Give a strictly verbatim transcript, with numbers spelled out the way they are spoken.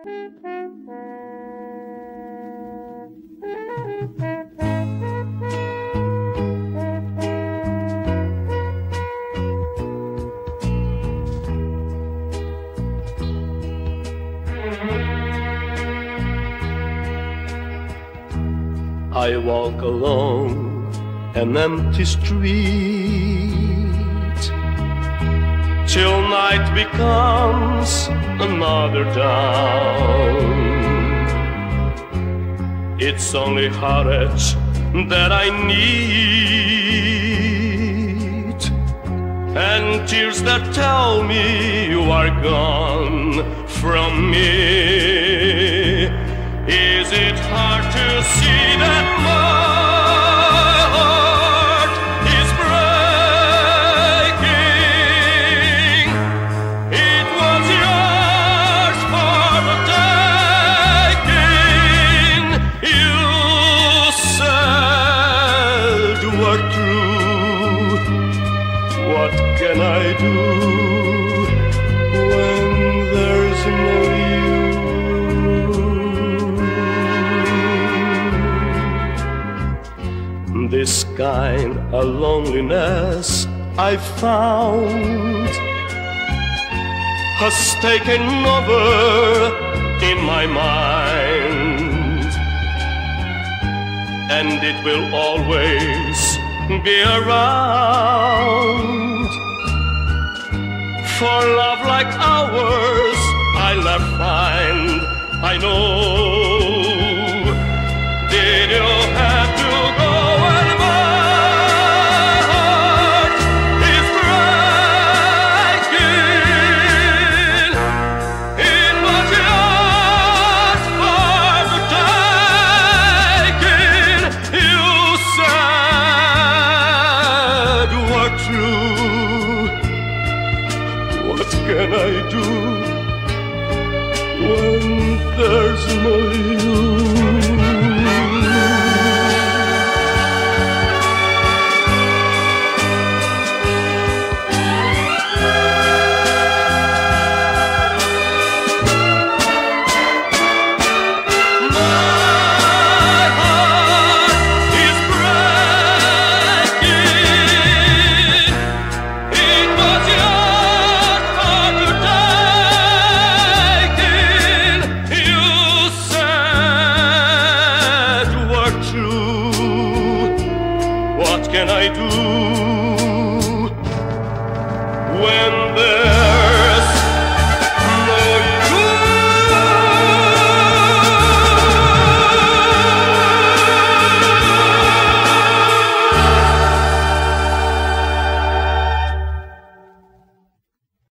I walk along an empty street till night becomes another dawn. It's only heartache that I need, and tears that tell me you are gone from me. Is it hard to see that my heart is breaking? It was yours for the taking. You said you were true. What can I do when there's no you? This kind of loneliness I found has taken over in my mind, and it will always be around. For love like ours I'll not find, I know. Did you have to go? Can I do when there's no you?